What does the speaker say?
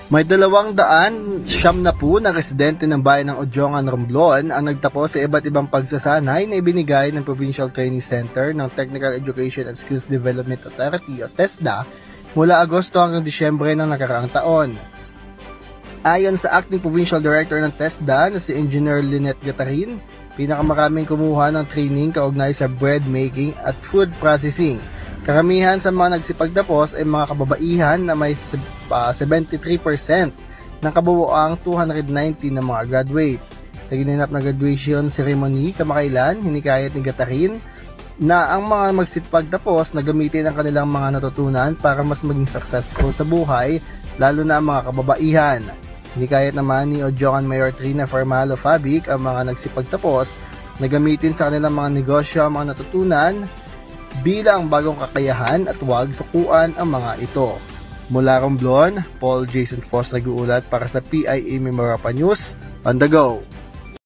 May 290 na residente ng bayan ng Odiongan, Romblon ang nagtapos sa iba't ibang pagsasanay na ibinigay ng Provincial Training Center ng Technical Education and Skills Development Authority o TESDA mula Agosto hanggang Disyembre ng nakaraang taon. Ayon sa Acting Provincial Director ng TESDA na si Engineer Lynette Gatarin, pinakamaraming kumuha ng training kaugnay sa bread making at food processing. Karamihan sa mga nagsipagtapos ay mga kababaihan na may 73% ng kabuuang 290 na mga graduate. Sa ginanap na graduation ceremony kamakailan, hinikayat ni Gatarin na ang mga magsipagtapos na gamitin ang kanilang mga natutunan para mas maging successful sa buhay, lalo na ang mga kababaihan. Hinikayat naman ni Odiongan Mayor Trina Farmalo Fabic ang mga nagsipagtapos na gamitin sa kanilang mga negosyo ang mga natutunan bilang bagong kakayahan at huwag sukuan ang mga ito. Mula Romblon, Paul Jason Foss nag-uulat para sa PIA Memorapa News on the go.